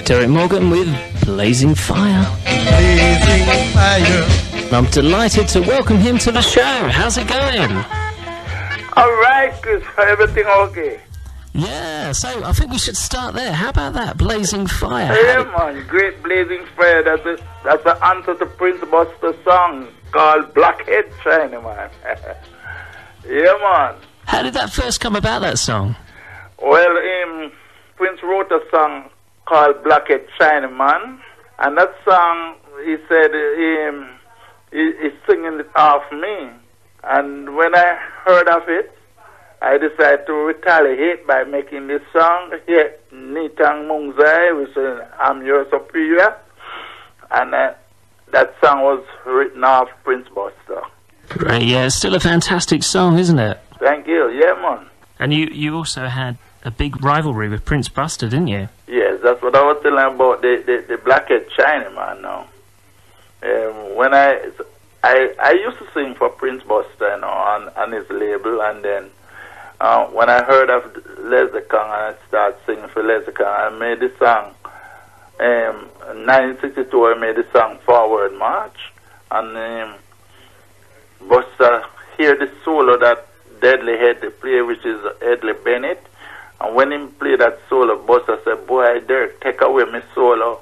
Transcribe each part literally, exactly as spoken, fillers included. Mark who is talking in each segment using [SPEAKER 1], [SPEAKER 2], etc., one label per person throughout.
[SPEAKER 1] Derrick Morgan with Blazing Fire.
[SPEAKER 2] Blazing Fire.
[SPEAKER 1] I'm delighted to welcome him to the show. How's it going?
[SPEAKER 3] All right, Chris. Everything okay?
[SPEAKER 1] Yeah, so I think we should start there. How about that? Blazing Fire.
[SPEAKER 3] Yeah, man. Great Blazing Fire. That's a, that's the answer to Prince Buster's song called Blackhead China, man. Yeah, man.
[SPEAKER 1] How did that first come about, that song?
[SPEAKER 3] Well, um, Prince wrote a song called Blackhead China, man. And that song, he said, um, he, he's singing it off me. And when I heard of it, I decided to retaliate by making this song, yeah, Nitang Mungzai, which is I'm Your Superior. And uh, that song was written off Prince Buster.
[SPEAKER 1] Great, yeah, it's still a fantastic song, isn't it?
[SPEAKER 3] Thank you, yeah, man.
[SPEAKER 1] And you, you also had a big rivalry with Prince Buster, didn't you?
[SPEAKER 3] Yes, that's what I was telling about, the, the, the Blackhead China, man, now. Um, when I, I I used to sing for Prince Buster, you know, on, on his label, and then uh, when I heard of Leslie Kong and I started singing for Leslie Kong, I made this song, um, in nineteen sixty-two, I made this song Forward March, and um, Buster hear the solo that Deadly Head play, which is Edley Bennett, and when he played that solo, Buster said, boy, Derrick, take away my solo.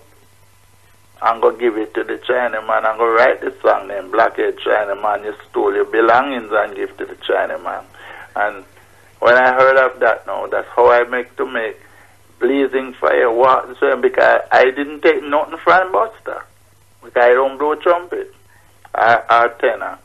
[SPEAKER 3] I'm going to give it to the Chinaman. I'm going to write this song named Blackhead Chinaman. You stole your belongings and give to the Chinaman. And when I heard of that now, that's how I make to make Blazing Fire. What? So because I didn't take nothing from Buster. Because I don't blow trumpet or, or tenor.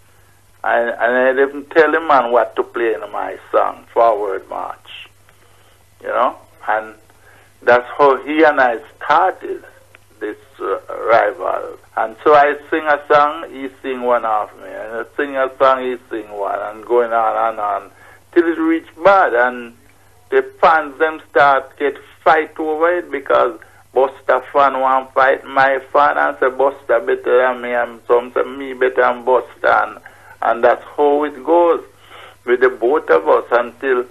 [SPEAKER 3] And, and I didn't tell the man what to play in my song, Forward March. You know? And that's how he and I started this uh, rival. And so I sing a song, he sing one of me. And I sing a song, he sing one. And going on and on. Till it reach bad. And the fans them start get fight over it because Buster fan want fight my fan and say Buster better than me. And some say me better than Buster. And, and that's how it goes with the both of us until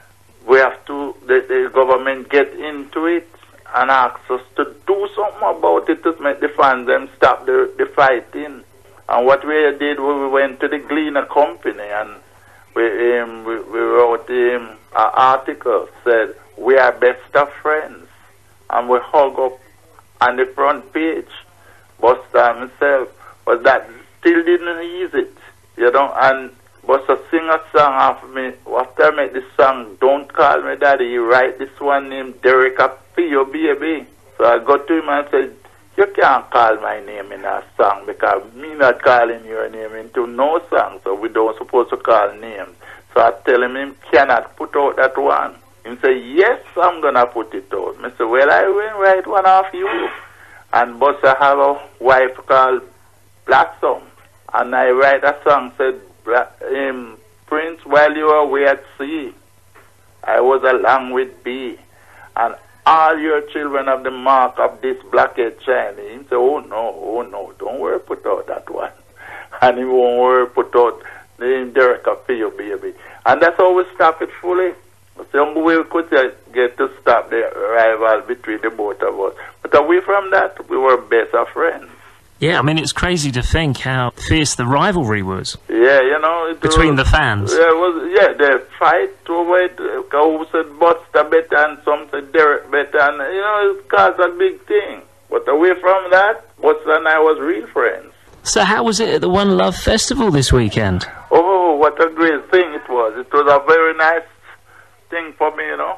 [SPEAKER 3] we have to, the, the government get into it and ask us to do something about it to make the fans them stop the, the fighting. And what we did, we went to the Gleaner Company and we, um, we, we wrote um, an article said, we are best of friends. And we hug up on the front page. Buster himself, but that still didn't ease it, you know, and Buster sing a song after me. After I make this song, Don't Call Me Daddy, he write this one named Derrick Your Baby. So I go to him and said, you can't call my name in a song because me not calling your name into no song, so we don't supposed to call names. So I tell him he cannot put out that one. He say, yes, I'm going to put it out. I say, well, I will write one off you. And Buster have a wife called Blossom. And I write a song said, Um, Prince, while you were away at sea, I was along with thee, and all your children have the mark of this Blackhead China. He said, oh no, oh no, don't worry, put out that one. And he won't worry, put out the name Derrick Your Baby. And that's how we stop it fully. Some way we could get to stop the rival between the both of us. But away from that, we were best of friends.
[SPEAKER 1] Yeah, I mean, it's crazy to think how fierce the rivalry was.
[SPEAKER 3] Yeah, you know. It
[SPEAKER 1] between
[SPEAKER 3] was,
[SPEAKER 1] the fans.
[SPEAKER 3] Yeah, it was, yeah, they fight over it. Who said Buster better and some said Derrick better. And, you know, it caused a big thing. But away from that, Buster and I was real friends.
[SPEAKER 1] So how was it at the One Love Festival this weekend?
[SPEAKER 3] Oh, what a great thing it was. It was a very nice thing for me, you know.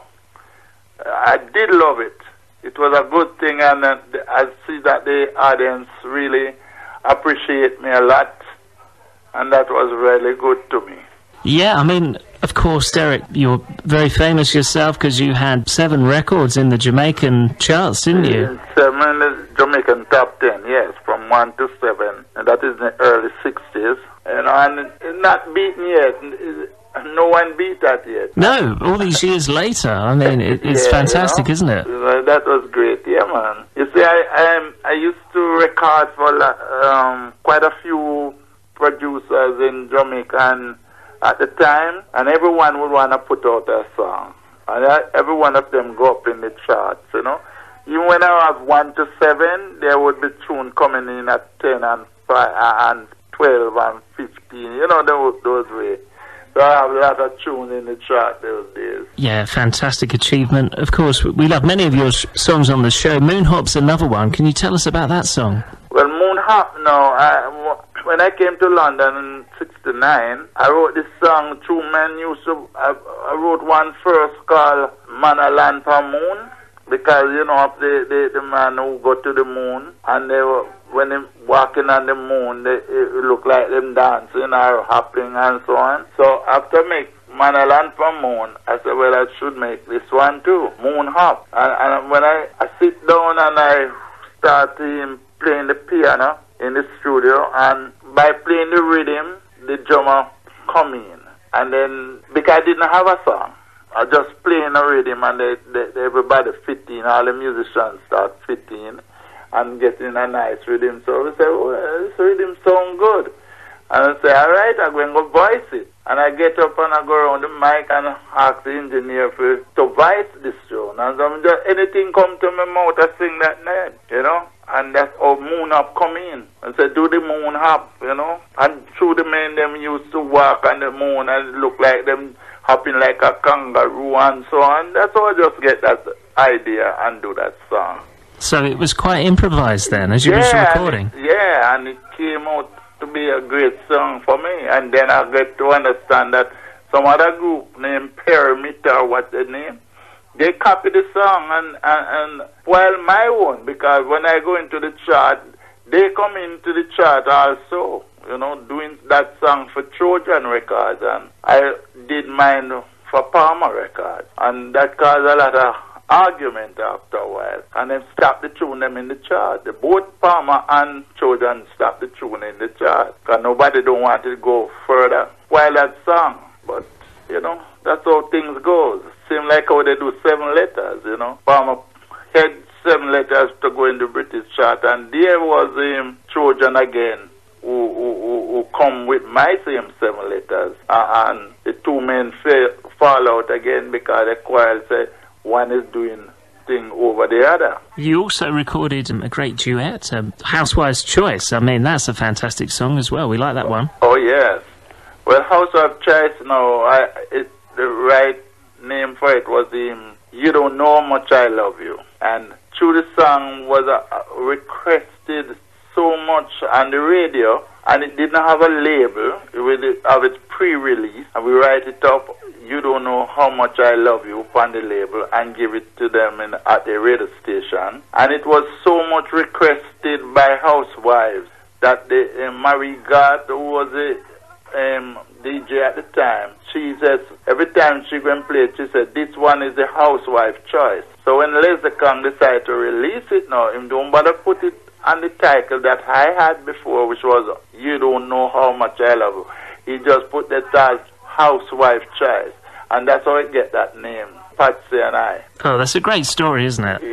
[SPEAKER 3] I did love it. It was a good thing, and uh, I see that the audience really appreciate me a lot, and that was really good to me.
[SPEAKER 1] Yeah, I mean, of course, Derrick, you're very famous yourself because you had seven records in the Jamaican charts, didn't you?
[SPEAKER 3] Seven in the Jamaican top ten, yes, from one to seven, and that is in the early sixties. You know, and it's not beaten yet. No one beat that yet.
[SPEAKER 1] No, all these years later. I mean, it, it's
[SPEAKER 3] yeah,
[SPEAKER 1] fantastic,
[SPEAKER 3] you know?
[SPEAKER 1] Isn't it?
[SPEAKER 3] That was great, yeah, man. You see, I I, I used to record for um, quite a few producers in Jamaica and at the time, and everyone would want to put out a song. And I, every one of them go up in the charts, you know. even when I have one to seven, there would be tune coming in at ten and five and twelve and fifteen. You know, those those way. So I have a lot of tunes in the chart those days.
[SPEAKER 1] Yeah, fantastic achievement. Of course, we love many of your sh songs on the show. Moon Hop's another one. Can you tell us about that song?
[SPEAKER 3] Well, Moon Hop, no. I, when I came to London in sixty-nine, I wrote this song. Two men used to. I, I wrote one first called Man a Land for Moon, because you know the, the the man who go to the moon, and they were, when they walking on the moon, they, it look like them dancing or hopping and so on. So after make Man a Land for Moon, I said, well, I should make this one too, Moon Hop. And, and when I, I sit down and I start um, playing the piano in the studio, and by playing the rhythm, the drummer come in. And then, because I didn't have a song, I just playing a rhythm, and they, they, everybody fit in, all the musicians start fitting and getting a nice rhythm. So we say, well, this rhythm sound good. And I say, all right, I'm going to go voice it. And I get up and I go around the mic and ask the engineer for, to voice this tune. And so just, anything come to my mouth, I sing that name, you know. And that's how Moon Hop come in. And say, do the Moon Hop, you know. And through the men, them used to walk on the moon and it look like them hopping like a kangaroo and so on. That's how I just get that idea and do that song.
[SPEAKER 1] So it was quite improvised then, as you
[SPEAKER 3] yeah,
[SPEAKER 1] was recording?
[SPEAKER 3] And it, yeah, and it came out to be a great song for me. And then I get to understand that some other group named Pyramid, or what the name, they copy the song and, and, and while my own, because when I go into the chart, they come into the chart also, you know, doing that song for Trojan Records, and I did mine for Palmer Records, and that caused a lot of argument after a while, and then stopped the tune them in the chart. The both Palmer and Trojan stopped the tune in the chart, because nobody don't want to go further while that song, but, you know, that's how things goes. Seem like how they do seven letters, you know. Palmer had seven letters to go in the British chart, and there was um, Trojan again, who, who, who come with my same seven letters, uh, and the two men fail, fall out again because the choir say one is doing thing over the other.
[SPEAKER 1] You also recorded um, a great duet, um, Housewives' Choice. I mean, that's a fantastic song as well. We like that one.
[SPEAKER 3] Oh, yes. Well, Housewives' Choice, no, I, it, the right name for it was um, You Don't Know How Much I Love You. And through the song was uh, requested so much on the radio, and it didn't have a label. It would have its pre-release, and we write it up, You Don't Know How Much I Love You, upon the label, and give it to them in, at the radio station. And it was so much requested by Housewives that the uh, Marie Gard, who was a um, D J at the time, she says, every time she go and play it, she said, this one is the Housewife Choice. So when Leslie Kang decided to release it now, him don't bother put it on the title that I had before, which was You Don't Know How Much I Love You. He just put that as Housewife Choice, and that's how I get that name, Patsy and I.
[SPEAKER 1] Oh, that's a great story, isn't it?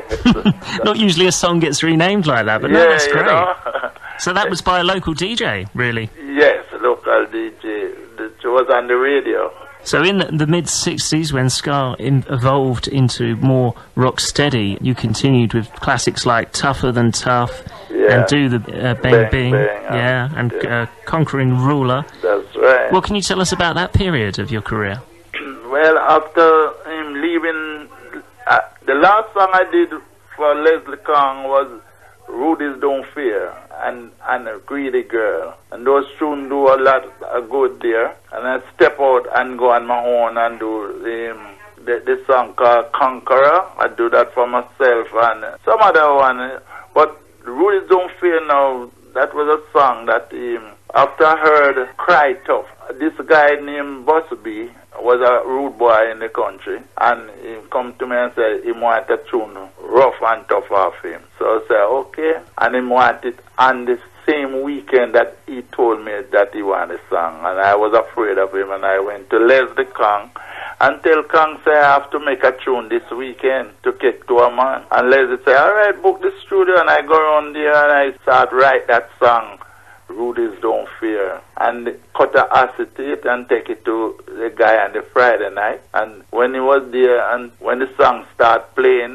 [SPEAKER 3] Yes.
[SPEAKER 1] Not usually a song gets renamed like that, but no,
[SPEAKER 3] yeah,
[SPEAKER 1] that's great.
[SPEAKER 3] You know?
[SPEAKER 1] So that was by a local D J, really?
[SPEAKER 3] Yes, a local D J. It was on the radio.
[SPEAKER 1] So in the, the mid sixties, when ska in, evolved into more rock steady, you continued with classics like Tougher Than Tough,
[SPEAKER 3] yeah.
[SPEAKER 1] and Do the uh, Bang
[SPEAKER 3] Bang,
[SPEAKER 1] Bing,
[SPEAKER 3] Bang,
[SPEAKER 1] yeah, and
[SPEAKER 3] yeah.
[SPEAKER 1] Uh, Conquering Ruler.
[SPEAKER 3] That's right.
[SPEAKER 1] What can you tell us about that period of your career?
[SPEAKER 3] Well, after him leaving, uh, the last song I did for Leslie Kang was Rudy's Don't Fear and, and A Greedy Girl. And those tunes do a lot of good there. And I step out and go on my own and do um, the, the song called Conqueror. I do that for myself and some other one. But Rudy's Don't Fear now, that was a song that um, after I heard Cry Tough, this guy named Busby was a rude boy in the country, and he come to me and said he wanted a tune rough and tough off him. So I said, okay. And he wanted on the same weekend that he told me that he wanted a song, and I was afraid of him, and I went to Leslie Kang and tell Kang, say, I have to make a tune this weekend to get to a man. And Leslie said, all right, book the studio, and I go around there and I start write that song, Rudy's Don't Fear, and cut a acetate and take it to the guy on the Friday night. And when he was there and when the song started playing,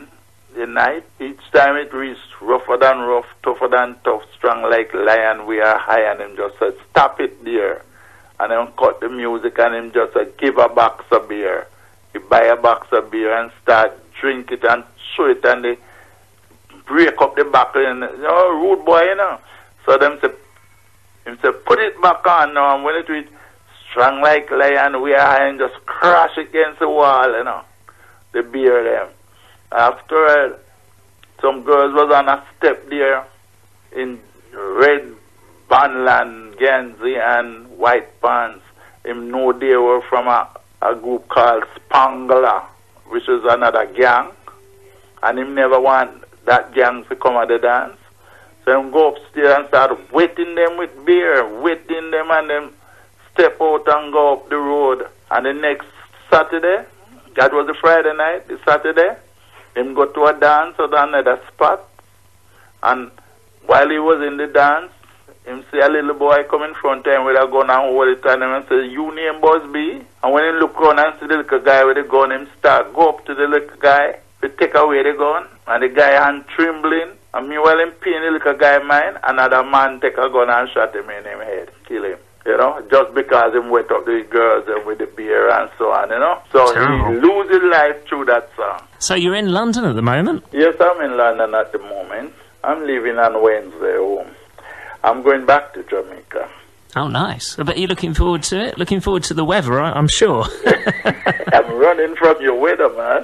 [SPEAKER 3] the night. Each time it reached rougher than rough, tougher than tough, strong like lion, we are high, and him just said, stop it there. And then cut the music, and him just said, give a box of beer. He buy a box of beer and start drink it and show it, and they break up the back, and, you know, rude boy, you know. So them say, him say, put it back on now, and when it reach strong like lion, we are high, and just crash against the wall, you know, the beer them. After uh, some girls was on a step there in red bandland, Genzi, and white pants. Him know they were from a, a group called Spangler, which is another gang. And him never want that gang to come at the dance. So him go upstairs and start wetting them with beer, wetting them, and them step out and go up the road. And the next Saturday, that was the Friday night, the Saturday, him go to a dance at another spot, and while he was in the dance, him see a little boy come in front of him with a gun and hold it on him and say, you name Busby? And when he look around and see the little guy with the gun, him start go up to the little guy to take away the gun, and the guy hand trembling, and meanwhile him paying the little guy mind, another man take a gun and shot him in him head, kill him. You know, just because him wet up the girls and with the beer and so on, you know. So
[SPEAKER 1] Terrible.
[SPEAKER 3] he lose his life through that song.
[SPEAKER 1] So you're in London at the moment?
[SPEAKER 3] Yes, I'm in London at the moment. I'm leaving on Wednesday home. I'm going back to Jamaica.
[SPEAKER 1] Oh, nice. I bet you're looking forward to it. Looking forward to the weather, I- I'm sure.
[SPEAKER 3] I'm running from your weather, man.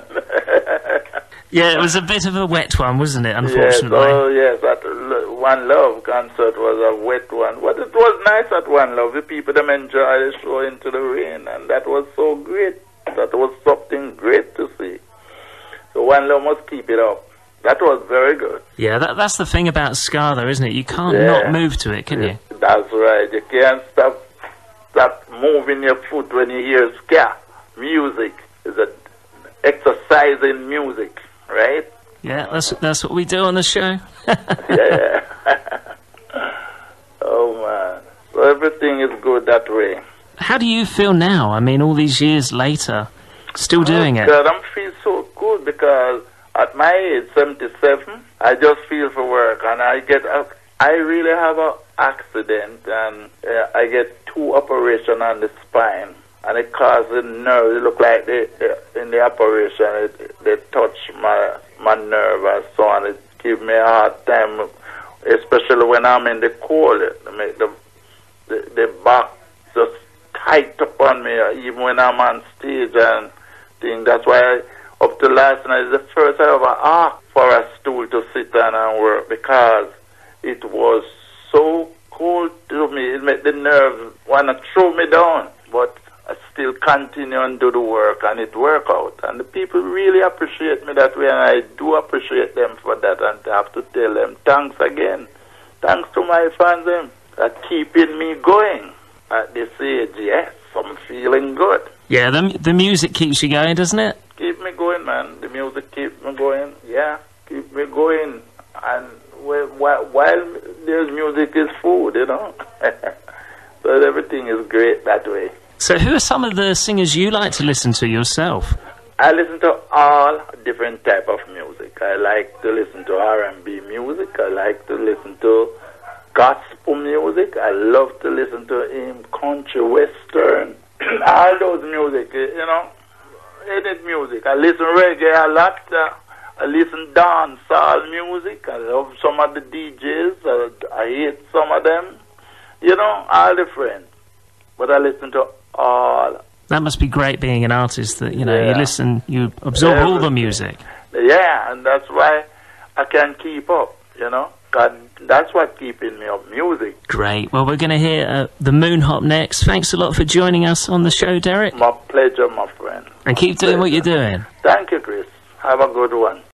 [SPEAKER 1] Yeah, it was a bit of a wet one, wasn't it,
[SPEAKER 3] Yes,
[SPEAKER 1] unfortunately?
[SPEAKER 3] oh yes, that L- One Love concert was a wet one. But it was nice at One Love. The people them enjoy the show into the rain, and that was so great. That was something great to see. So One Love must keep it up. That was very good.
[SPEAKER 1] Yeah, that, that's the thing about ska, though, isn't it? You can't
[SPEAKER 3] Yeah.
[SPEAKER 1] not move to it, can you?
[SPEAKER 3] That's right. You can't stop stop moving your foot when you hear ska. Music is an exercise in music, right?
[SPEAKER 1] Yeah, that's that's what we do on the show.
[SPEAKER 3] Yeah. Oh, man. So everything is good that way.
[SPEAKER 1] How do you feel now? I mean, all these years later, still doing
[SPEAKER 3] oh,
[SPEAKER 1] it?
[SPEAKER 3] God, I feel so good because at my age, seventy-seven, I just feel for work, and I get a, I really have an accident, and uh, I get two operations on the spine, and it causes nerves. It look like they, they, in the operation, it, they touch my my nerve and so on. It gives me a hard time, especially when I'm in the cold. It make the, the the back just tight upon me, even when I'm on stage and thing. That's why I, up to last night is the first I ever asked for a stool to sit on and work, because it was so cold to me. It made the nerves want to throw me down, but I still continue and do the work, and it work out. And the people really appreciate me that way, and I do appreciate them for that, and I have to tell them thanks again. Thanks to my fans them that keeping me going at this age. Yes, I'm feeling good.
[SPEAKER 1] Yeah, the, the music keeps you going, doesn't it?
[SPEAKER 3] Keep me going, man. The music keeps me going. Yeah, keep me going. And while, while there's music is food, you know. So everything is great that way.
[SPEAKER 1] So who are some of the singers you like to listen to yourself?
[SPEAKER 3] I listen to all different type of music. I like to listen to R and B music. I like to listen to gospel music. I love to listen to him country, western, all those music, you know, any music. I listen reggae a lot. Uh, I listen dancehall music. I love some of the D Js. I, I hate some of them. You know, all different. But I listen to all.
[SPEAKER 1] That must be great being an artist that, you know,
[SPEAKER 3] Yeah.
[SPEAKER 1] you listen, you absorb all the
[SPEAKER 3] Everything.
[SPEAKER 1] music.
[SPEAKER 3] Yeah, and that's why I can keep up, you know. God, that's what keeping me up, music.
[SPEAKER 1] Great. Well, we're going to hear uh, the Moon Hop next. Thanks a lot for joining us on the show, Derrick.
[SPEAKER 3] My pleasure, my friend.
[SPEAKER 1] And keep doing what you're doing.
[SPEAKER 3] Thank you, Chris. Have a good one.